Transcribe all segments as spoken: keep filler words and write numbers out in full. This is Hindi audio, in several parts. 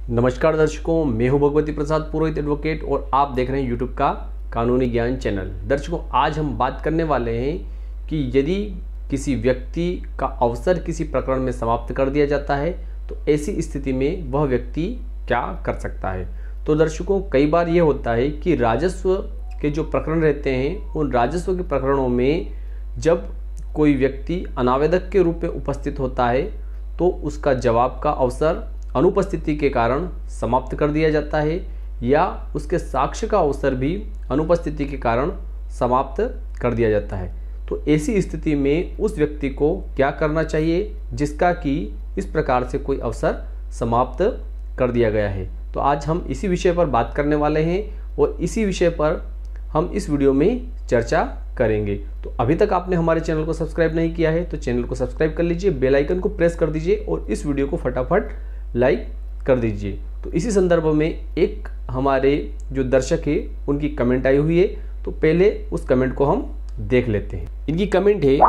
नमस्कार दर्शकों, मैं हूं भगवती प्रसाद पुरोहित एडवोकेट और आप देख रहे हैं यूट्यूब का कानूनी ज्ञान चैनल। दर्शकों, आज हम बात करने वाले हैं कि यदि किसी व्यक्ति का अवसर किसी प्रकरण में समाप्त कर दिया जाता है तो ऐसी स्थिति में वह व्यक्ति क्या कर सकता है। तो दर्शकों, कई बार ये होता है कि राजस्व के जो प्रकरण रहते हैं उन राजस्व के प्रकरणों में जब कोई व्यक्ति अनावेदक के रूप में उपस्थित होता है तो उसका जवाब का अवसर अनुपस्थिति के कारण समाप्त कर दिया जाता है या उसके साक्ष्य का अवसर भी अनुपस्थिति के कारण समाप्त कर दिया जाता है। तो ऐसी स्थिति में उस व्यक्ति को क्या करना चाहिए जिसका कि इस प्रकार से कोई अवसर समाप्त कर दिया गया है। तो आज हम इसी विषय पर बात करने वाले हैं और इसी विषय पर हम इस वीडियो में चर्चा करेंगे। तो अभी तक आपने हमारे चैनल को सब्सक्राइब नहीं किया है तो चैनल को सब्सक्राइब कर लीजिए, बेल आइकन को प्रेस कर दीजिए और इस वीडियो को फटाफट लाइक कर दीजिए। तो इसी संदर्भ में एक हमारे जो दर्शक है उनकी कमेंट आई हुई है, तो पहले उस कमेंट को हम देख लेते हैं। इनकी कमेंट है,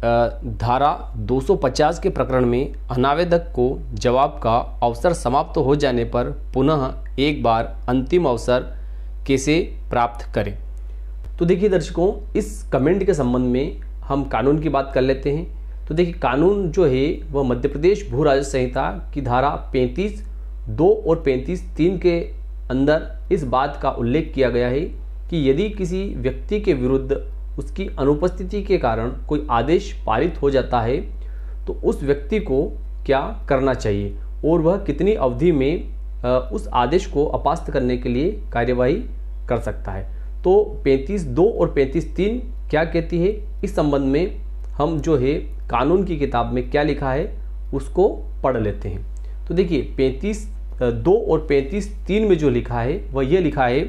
धारा दो सौ पचास के प्रकरण में अनावेदक को जवाब का अवसर समाप्त हो जाने पर पुनः एक बार अंतिम अवसर कैसे प्राप्त करें। तो देखिए दर्शकों, इस कमेंट के संबंध में हम कानून की बात कर लेते हैं। तो देखिए, कानून जो है वह मध्य प्रदेश भू राजस्व संहिता की धारा पैंतीस दो और पैंतीस तीन के अंदर इस बात का उल्लेख किया गया है कि यदि किसी व्यक्ति के विरुद्ध उसकी अनुपस्थिति के कारण कोई आदेश पारित हो जाता है तो उस व्यक्ति को क्या करना चाहिए और वह कितनी अवधि में उस आदेश को अपास्त करने के लिए कार्यवाही कर सकता है। तो पैंतीस दो और पैंतीस तीन क्या कहती है, इस संबंध में हम जो है कानून की किताब में क्या लिखा है उसको पढ़ लेते हैं। तो देखिए, पैंतीस दो और पैंतीस तीन में जो लिखा है वह यह लिखा है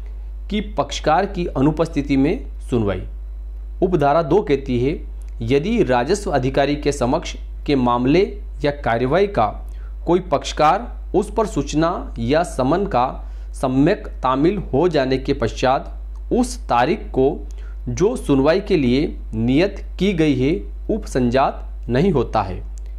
कि पक्षकार की अनुपस्थिति में सुनवाई। उपधारा दो कहती है, यदि राजस्व अधिकारी के समक्ष के मामले या कार्यवाही का कोई पक्षकार उस पर सूचना या समन का सम्यक तामील हो जाने के पश्चात उस तारीख को जो सुनवाई के लिए नियत की गई है उपसंजात नहीं होता है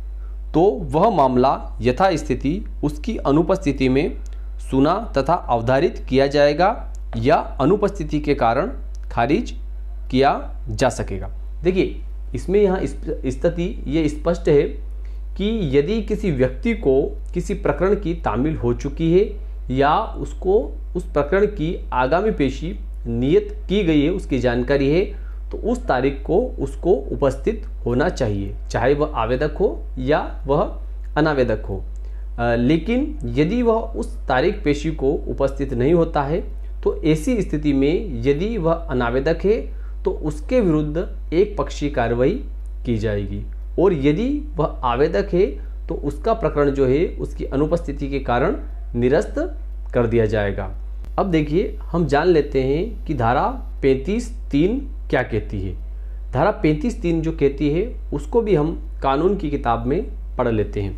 तो वह मामला यथास्थिति उसकी अनुपस्थिति में सुना तथा अवधारित किया जाएगा या अनुपस्थिति के कारण खारिज किया जा सकेगा। देखिए, इसमें यहाँ स्थिति ये स्पष्ट है कि यदि किसी व्यक्ति को किसी प्रकरण की तामील हो चुकी है या उसको उस प्रकरण की आगामी पेशी नियत की गई है, उसकी जानकारी है, तो उस तारीख को उसको उपस्थित होना चाहिए, चाहे वह आवेदक हो या वह अनावेदक हो। आ, लेकिन यदि वह उस तारीख पेशी को उपस्थित नहीं होता है तो ऐसी स्थिति में यदि वह अनावेदक है तो उसके विरुद्ध एक पक्षीय कार्रवाई की जाएगी और यदि वह आवेदक है तो उसका प्रकरण जो है उसकी अनुपस्थिति के कारण निरस्त कर दिया जाएगा। अब देखिए, हम जान लेते हैं कि धारा पैंतीस तीन क्या कहती है। धारा पैंतीस तीन जो कहती है उसको भी हम कानून की किताब में पढ़ लेते हैं।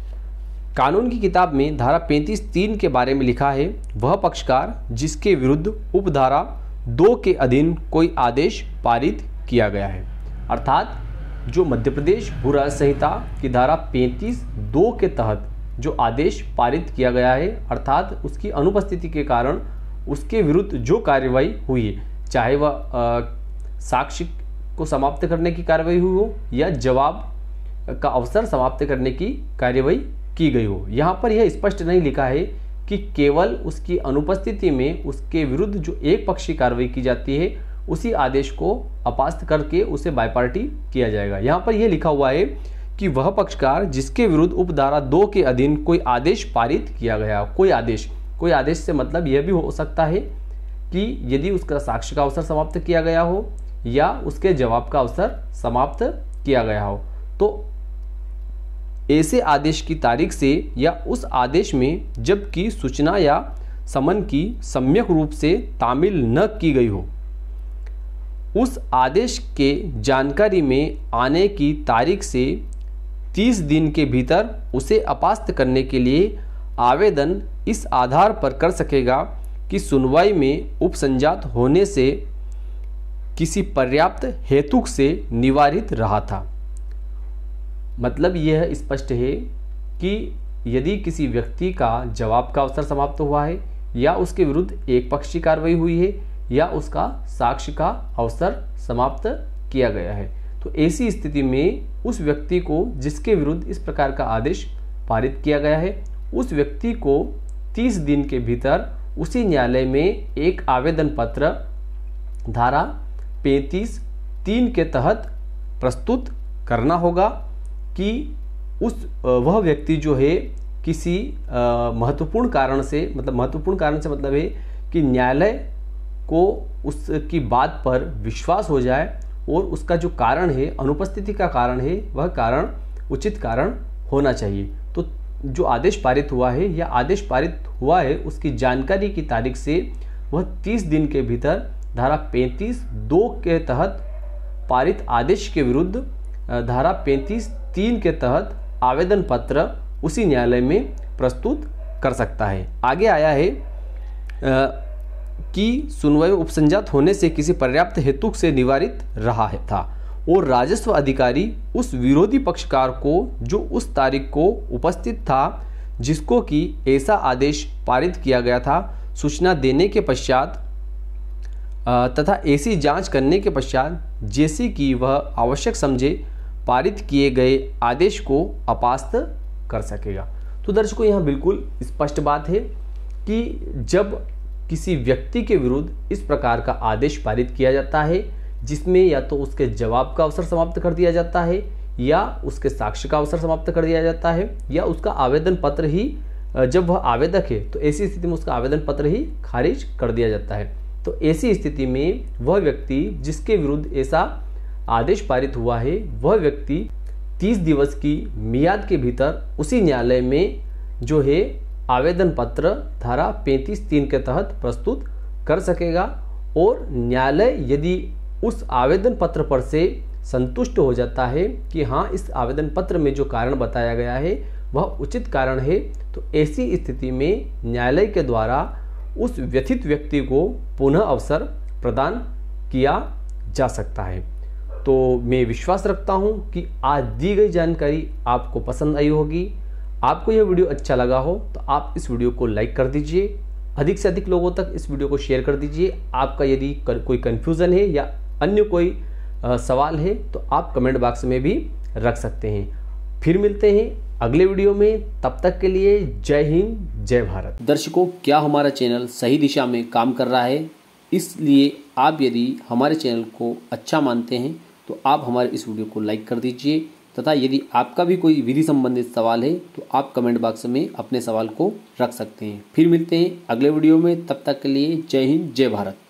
कानून की किताब में धारा पैंतीस तीन के बारे में लिखा है, वह पक्षकार जिसके विरुद्ध उपधारा दो के अधीन कोई आदेश पारित किया गया है। अर्थात जो मध्य प्रदेश भू राजस्व संहिता की धारा पैंतीस दो के तहत जो आदेश पारित किया गया है, अर्थात उसकी अनुपस्थिति के कारण उसके विरुद्ध जो कार्यवाही हुई है, चाहे वह साक्ष्य को समाप्त करने की कार्यवाही हुई हो या जवाब का अवसर समाप्त करने की कार्यवाही की गई हो। यहाँ पर यह स्पष्ट नहीं लिखा है कि केवल उसकी अनुपस्थिति में उसके विरुद्ध जो एक पक्षीय कार्रवाई की जाती है उसी आदेश को अपास्त करके उसे बायपार्टी किया जाएगा। यहाँ पर यह लिखा हुआ है कि वह पक्षकार जिसके विरुद्ध उपधारा दो के अधीन कोई आदेश पारित किया गया। कोई आदेश कोई आदेश से मतलब यह भी हो सकता है कि यदि उसका साक्ष्य का अवसर समाप्त किया गया हो या उसके जवाब का अवसर समाप्त किया गया हो, तो ऐसे आदेश की तारीख से या उस आदेश में जबकि सूचना या समन की सम्यक रूप से तामील न की गई हो, उस आदेश के जानकारी में आने की तारीख से तीस दिन के भीतर उसे अपास्त करने के लिए आवेदन इस आधार पर कर सकेगा कि सुनवाई में उपसंजात होने से किसी पर्याप्त हेतु से निवारित रहा था। मतलब यह स्पष्ट है कि यदि किसी व्यक्ति का जवाब का अवसर समाप्त हुआ है या उसके विरुद्ध एक पक्षी कार्रवाई हुई है या उसका साक्ष्य का अवसर समाप्त किया गया है, तो ऐसी स्थिति में उस व्यक्ति को जिसके विरुद्ध इस प्रकार का आदेश पारित किया गया है, उस व्यक्ति को तीस दिन के भीतर उसी न्यायालय में एक आवेदन पत्र धारा पैंतीस तीन के तहत प्रस्तुत करना होगा कि उस वह व्यक्ति जो है किसी महत्वपूर्ण कारण से, मतलब महत्वपूर्ण कारण से मतलब है कि न्यायालय को उसकी बात पर विश्वास हो जाए और उसका जो कारण है, अनुपस्थिति का कारण है, वह कारण उचित कारण होना चाहिए। तो जो आदेश पारित हुआ है या आदेश पारित हुआ है उसकी जानकारी की तारीख से वह तीस दिन के भीतर धारा पैंतीस दो के तहत पारित आदेश के विरुद्ध धारा पैंतीस तीन के तहत आवेदन पत्र उसी न्यायालय में प्रस्तुत कर सकता है। आगे आया है आ, कि सुनवाई उपसंजात होने से किसी पर्याप्त हेतु से निवारित रहा है था और राजस्व अधिकारी उस विरोधी पक्षकार को जो उस तारीख को उपस्थित था जिसको कि ऐसा आदेश पारित किया गया था, सूचना देने के पश्चात तथा ऐसी जांच करने के पश्चात जैसे कि वह आवश्यक समझे पारित किए गए आदेश को अपास्त कर सकेगा। तो दर्शकों, यहाँ बिल्कुल स्पष्ट बात है कि जब किसी व्यक्ति के विरुद्ध इस प्रकार का आदेश पारित किया जाता है जिसमें या तो उसके जवाब का अवसर समाप्त कर दिया जाता है या उसके साक्ष्य का अवसर समाप्त कर दिया जाता है या उसका आवेदन पत्र ही, जब वह आवेदक है तो ऐसी स्थिति में उसका आवेदन पत्र ही खारिज कर दिया जाता है, तो ऐसी स्थिति में वह व्यक्ति जिसके विरुद्ध ऐसा आदेश पारित हुआ है वह व्यक्ति तीस दिवस की मियाद के भीतर उसी न्यायालय में जो है आवेदन पत्र धारा पैंतीस तीन के तहत प्रस्तुत कर सकेगा और न्यायालय यदि उस आवेदन पत्र पर से संतुष्ट हो जाता है कि हाँ, इस आवेदन पत्र में जो कारण बताया गया है वह उचित कारण है, तो ऐसी स्थिति में न्यायालय के द्वारा उस व्यथित व्यक्ति को पुनः अवसर प्रदान किया जा सकता है। तो मैं विश्वास रखता हूं कि आज दी गई जानकारी आपको पसंद आई होगी। आपको यह वीडियो अच्छा लगा हो तो आप इस वीडियो को लाइक कर दीजिए, अधिक से अधिक लोगों तक इस वीडियो को शेयर कर दीजिए। आपका यदि कोई कन्फ्यूज़न है या अन्य कोई आ, सवाल है तो आप कमेंट बॉक्स में भी रख सकते हैं। फिर मिलते हैं अगले वीडियो में, तब तक के लिए जय हिंद जय भारत। दर्शकों, क्या हमारा चैनल सही दिशा में काम कर रहा है? इसलिए आप यदि हमारे चैनल को अच्छा मानते हैं तो आप हमारे इस वीडियो को लाइक कर दीजिए तथा यदि आपका भी कोई विधि संबंधित सवाल है तो आप कमेंट बॉक्स में अपने सवाल को रख सकते हैं। फिर मिलते हैं अगले वीडियो में, तब तक के लिए जय हिंद जय भारत।